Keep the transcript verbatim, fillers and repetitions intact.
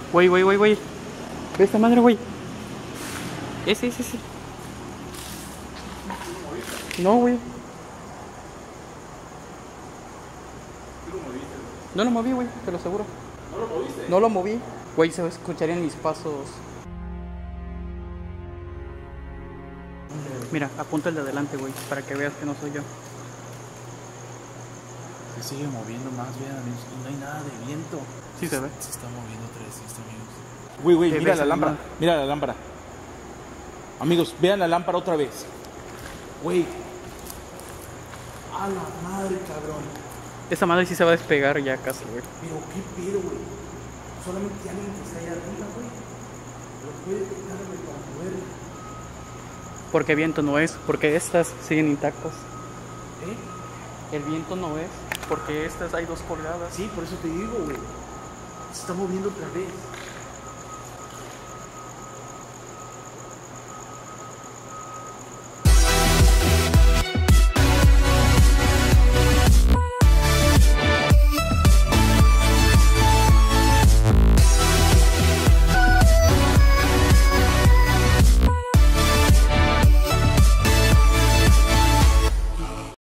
Güey, güey, güey, güey. Ve esta madre, güey. Ese, ese, ese. No, güey. No lo moví, güey, te lo aseguro. ¿No lo moviste? No lo moví. Güey, se escucharían mis pasos. Mira, apunta el de adelante, güey, para que veas que no soy yo. Se sigue moviendo más, vean, amigos. Y no hay nada de viento. Sí se ve. Se está moviendo otra vez esto, amigos. Güey, güey, ¿Qué mira ves, la lámpara. animal? Mira la lámpara. Amigos, vean la lámpara otra vez. Güey. A la madre, cabrón. Esa madre sí se va a despegar ya casi, güey. Pero qué pedo, güey. Solamente alguien que está allá arriba, güey. Lo puede quitar, güey, para moverla. Porque viento no es, porque estas siguen intactas. ¿Eh? El viento no es, porque estas hay dos colgadas. Sí, por eso te digo, güey. Se está moviendo otra vez.